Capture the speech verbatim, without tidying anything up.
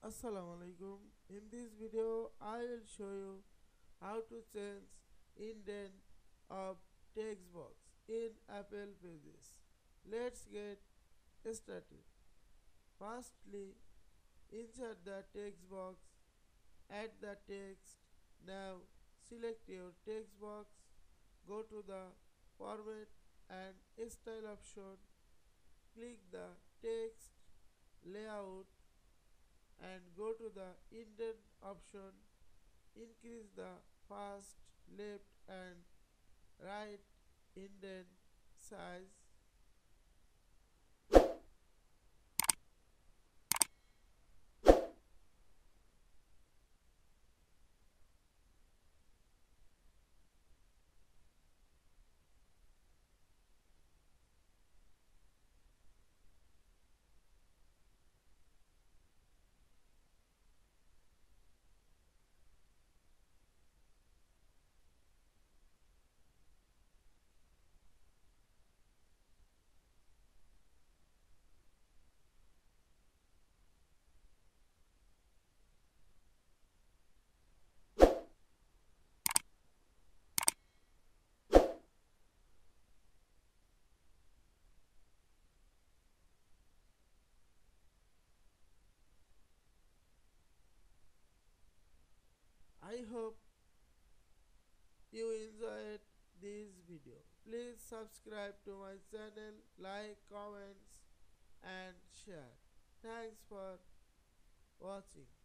Assalamu Alaikum. In this video, I will show you how to change indent of text box in Apple Pages. Let's get started. Firstly, insert the text box, add the text. Now select your text box, go to the format and style option, click the text layout and go to the indent option. Increase the first, left and right indent size. I hope you enjoyed this video. Please subscribe to my channel, like, comments and share. Thanks for watching.